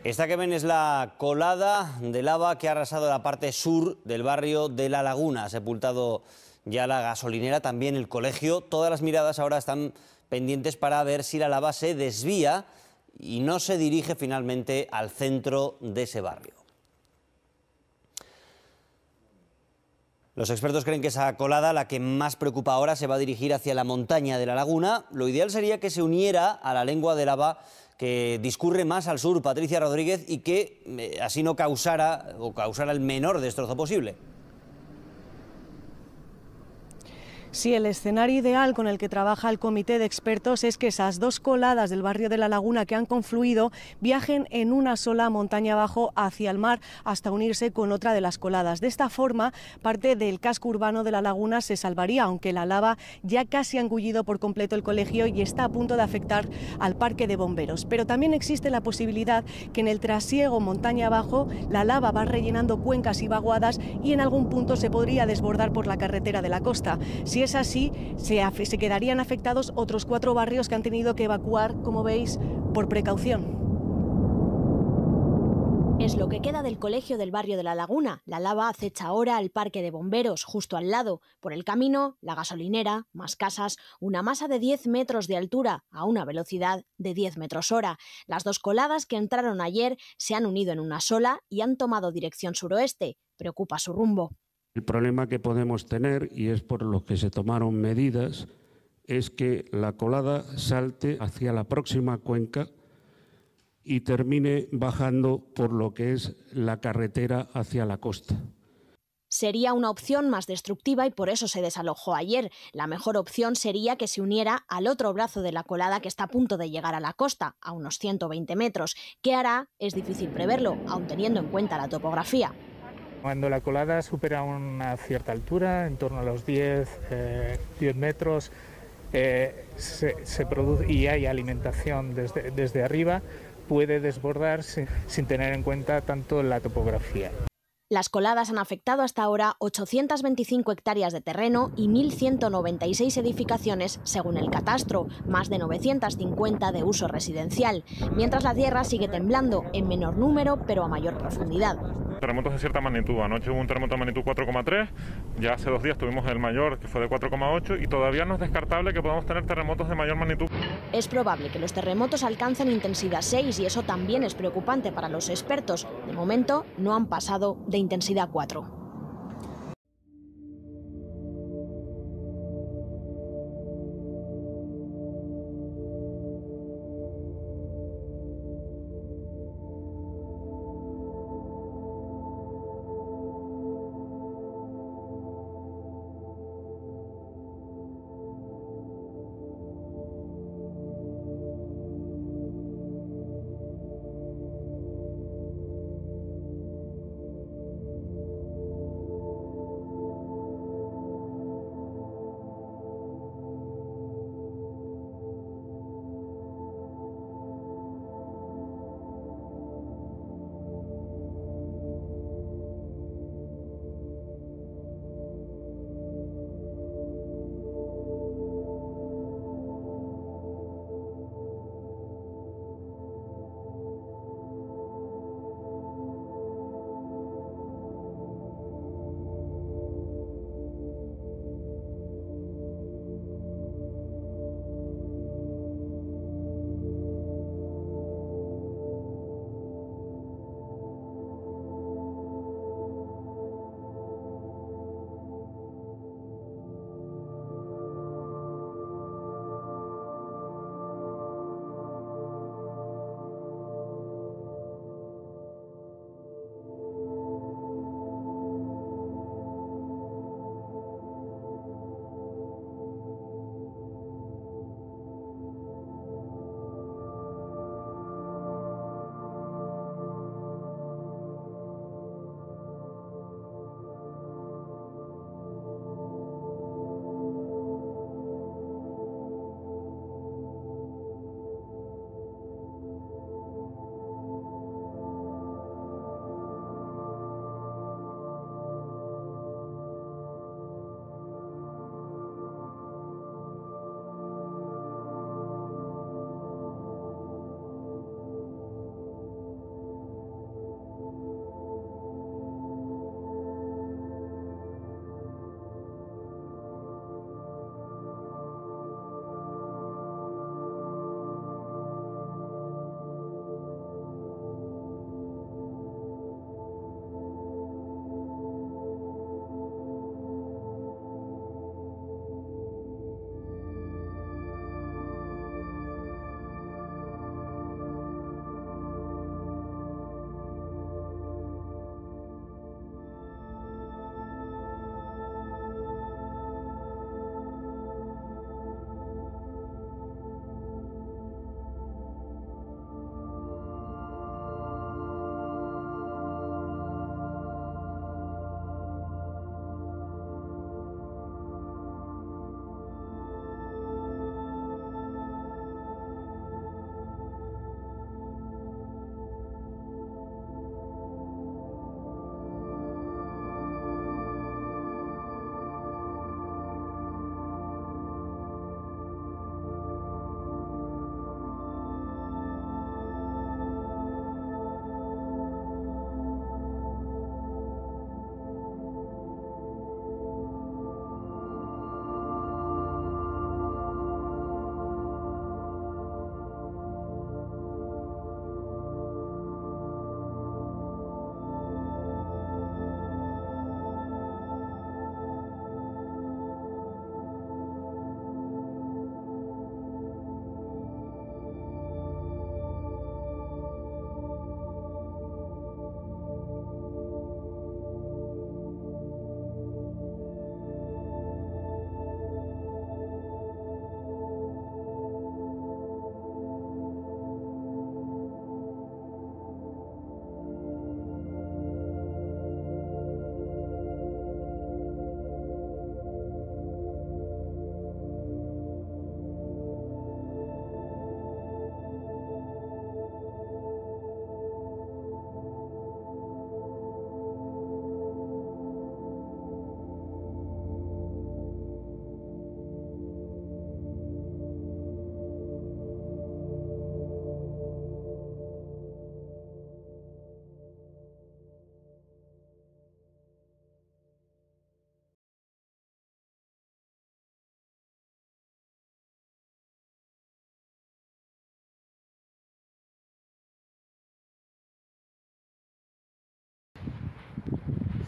Esta que ven es la colada de lava que ha arrasado la parte sur del barrio de La Laguna. Ha sepultado ya la gasolinera, también el colegio. Todas las miradas ahora están pendientes para ver si la lava se desvía y no se dirige finalmente al centro de ese barrio. Los expertos creen que esa colada, la que más preocupa ahora, se va a dirigir hacia la montaña de La Laguna. Lo ideal sería que se uniera a la lengua de lava que discurre más al sur, Patricia Rodríguez, y que así no causara el menor destrozo posible. Sí, el escenario ideal con el que trabaja el comité de expertos es que esas dos coladas del barrio de La Laguna que han confluido viajen en una sola montaña abajo hacia el mar hasta unirse con otra de las coladas. De esta forma, parte del casco urbano de La Laguna se salvaría, aunque la lava ya casi ha engullido por completo el colegio y está a punto de afectar al parque de bomberos. Pero también existe la posibilidad que en el trasiego montaña abajo la lava va rellenando cuencas y vaguadas y en algún punto se podría desbordar por la carretera de la costa. Si es así, se quedarían afectados otros 4 barrios que han tenido que evacuar, como veis, por precaución. Es lo que queda del colegio del barrio de La Laguna. La lava acecha ahora al parque de bomberos, justo al lado. Por el camino, la gasolinera, más casas, una masa de 10 metros de altura a una velocidad de 10 metros hora. Las dos coladas que entraron ayer se han unido en una sola y han tomado dirección suroeste. Preocupa su rumbo. El problema que podemos tener, y es por lo que se tomaron medidas, es que la colada salte hacia la próxima cuenca y termine bajando por lo que es la carretera hacia la costa. Sería una opción más destructiva y por eso se desalojó ayer. La mejor opción sería que se uniera al otro brazo de la colada que está a punto de llegar a la costa, a unos 120 metros. ¿Qué hará? Es difícil preverlo, aun teniendo en cuenta la topografía. Cuando la colada supera una cierta altura, en torno a los 10 metros, se produce y hay alimentación desde arriba, puede desbordarse sin tener en cuenta tanto la topografía. Las coladas han afectado hasta ahora 825 hectáreas de terreno y 1.196 edificaciones, según el catastro, más de 950 de uso residencial, mientras la tierra sigue temblando, en menor número pero a mayor profundidad. Terremotos de cierta magnitud. Anoche hubo un terremoto de magnitud 4,3, ya hace 2 días tuvimos el mayor, que fue de 4,8, y todavía no es descartable que podamos tener terremotos de mayor magnitud. Es probable que los terremotos alcancen intensidad 6 y eso también es preocupante para los expertos. De momento no han pasado de intensidad 4.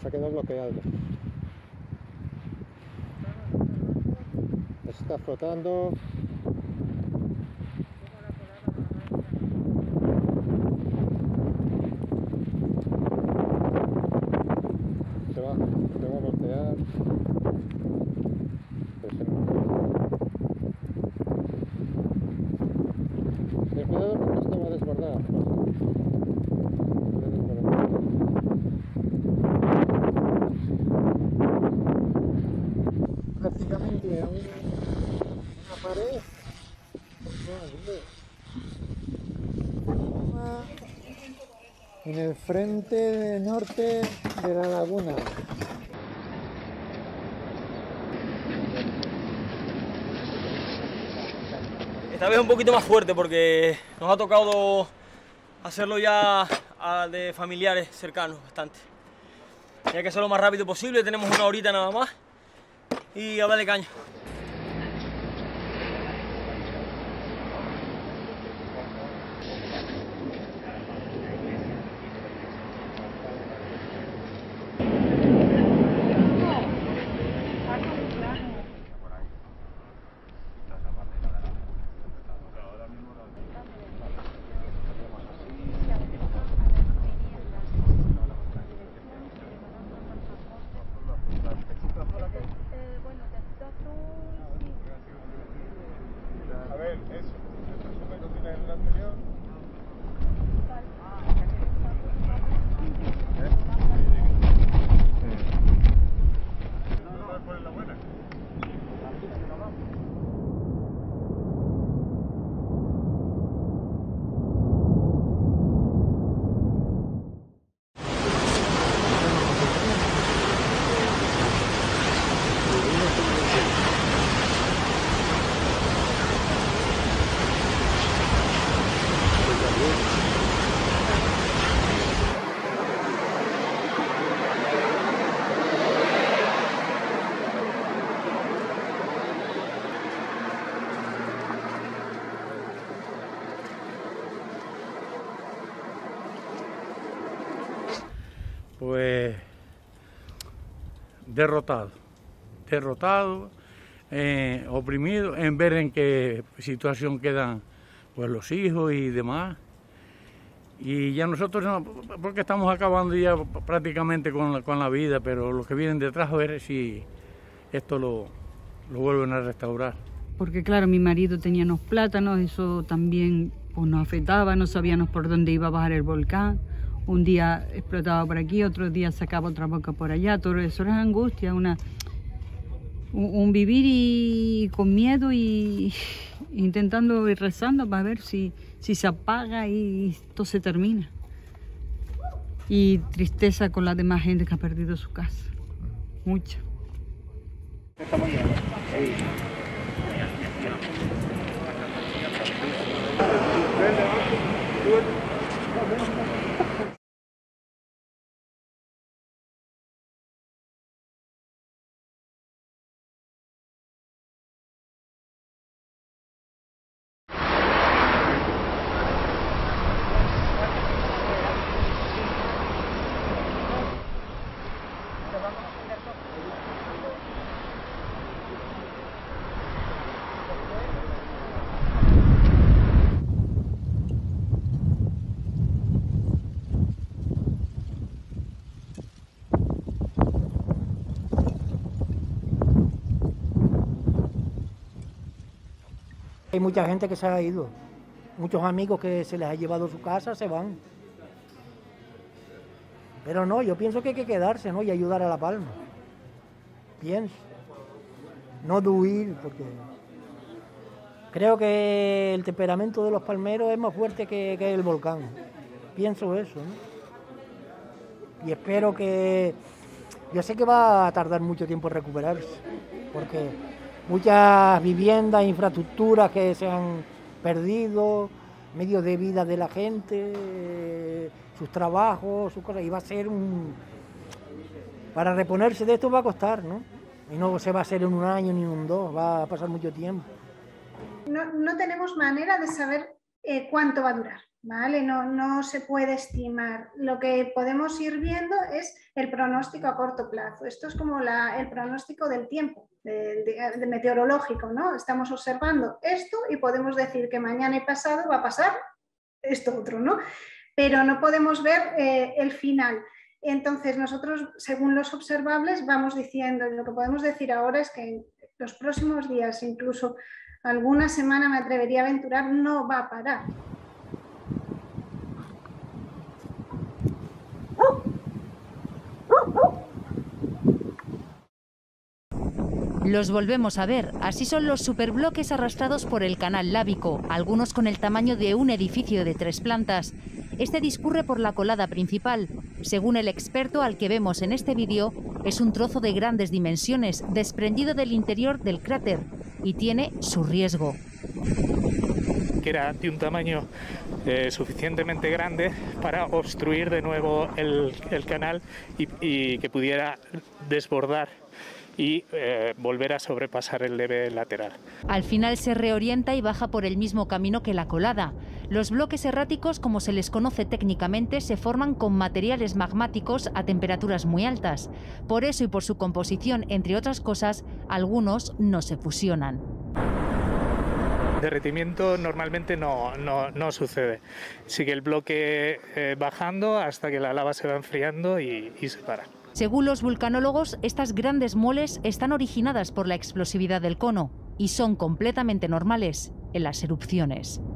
se ha quedado bloqueado. Está flotando. Se va a voltear. Ten cuidado porque esto va a desbordar. Prácticamente a una pared. En el frente norte de la laguna. Esta vez un poquito más fuerte porque nos ha tocado hacerlo ya de familiares cercanos bastante. Hay que hacerlo lo más rápido posible, tenemos una horita nada más y a darle caña. A ver, eso. El resumen que tiene en el anterior. ¿No puedes poner la buena? Pues derrotado, oprimido, en ver en qué situación quedan pues los hijos y demás. Y ya nosotros no, porque estamos acabando ya prácticamente con la vida, pero los que vienen detrás a ver si esto lo vuelven a restaurar. Porque claro, mi marido tenía unos plátanos, eso también pues, nos afectaba, no sabíamos por dónde iba a bajar el volcán. Un día explotaba por aquí, otro día sacaba otra boca por allá, todo eso era angustia, un vivir y con miedo y intentando y rezando para ver si se apaga y esto se termina. Y tristeza con la demás gente que ha perdido su casa, mucha. Hay mucha gente que se ha ido, muchos amigos que se les ha llevado su casa se van. Pero no, yo pienso que hay que quedarse, ¿no? Y ayudar a La Palma. Pienso. No de huir, porque creo que el temperamento de los palmeros es más fuerte que el volcán. Pienso eso, ¿no? Y espero que... Yo sé que va a tardar mucho tiempo en recuperarse, porque muchas viviendas, infraestructuras que se han perdido, medios de vida de la gente, sus trabajos, sus cosas, y va a ser para reponerse de esto va a costar, ¿no? Y no se va a hacer en un año ni en un dos, va a pasar mucho tiempo. No tenemos manera de saber cuánto va a durar, ¿vale? No se puede estimar. Lo que podemos ir viendo es el pronóstico a corto plazo. Esto es como el pronóstico del tiempo, de meteorológico, ¿no? Estamos observando esto y podemos decir que mañana y pasado va a pasar esto otro, ¿no? Pero no podemos ver el final. Entonces nosotros, según los observables, vamos diciendo, y lo que podemos decir ahora es que en los próximos días, incluso alguna semana, me atrevería a aventurar, no va a parar. Los volvemos a ver. Así son los superbloques arrastrados por el canal lábico, algunos con el tamaño de un edificio de 3 plantas. Este discurre por la colada principal. Según el experto al que vemos en este vídeo, es un trozo de grandes dimensiones, desprendido del interior del cráter, y tiene su riesgo. Que era de un tamaño suficientemente grande para obstruir de nuevo el canal y que pudiera desbordar y volver a sobrepasar el leve lateral. Al final se reorienta y baja por el mismo camino que la colada. Los bloques erráticos, como se les conoce técnicamente, se forman con materiales magmáticos a temperaturas muy altas. Por eso y por su composición, entre otras cosas, algunos no se fusionan. Derretimiento normalmente no sucede. Sigue el bloque bajando hasta que la lava se va enfriando y se para. Según los vulcanólogos, estas grandes moles están originadas por la explosividad del cono y son completamente normales en las erupciones.